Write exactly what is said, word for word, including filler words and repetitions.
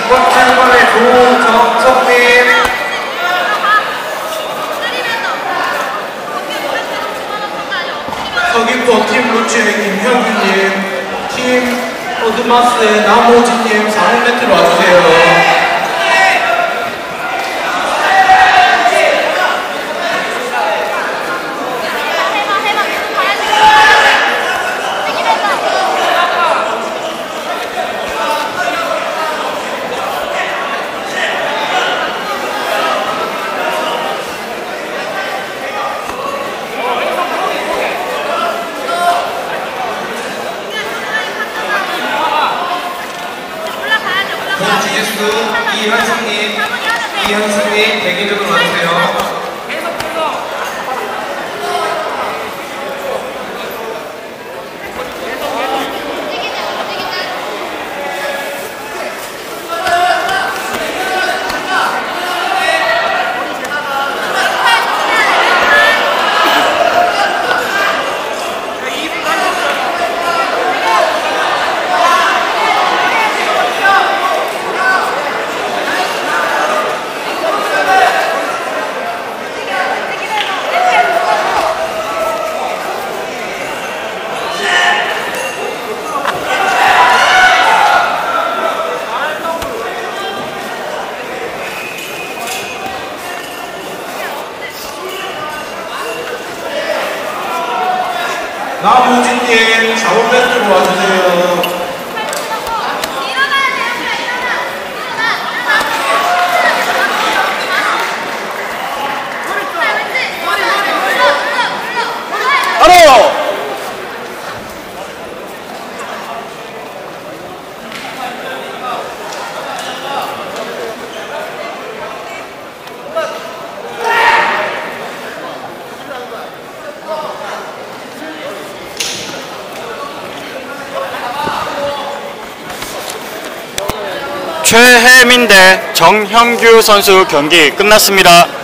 번 번에 조정석님, 서귀포 팀 루치의 김형규님, 팀 어드마스의 남호진님 사 번 매트로 와주세요. 주짓수 이현승님, 이현승님 대기적으로 와주세요. 남호진님 사 번 매트로 와주세요. 바로 최혜민 대 정형규 선수 경기 끝났습니다.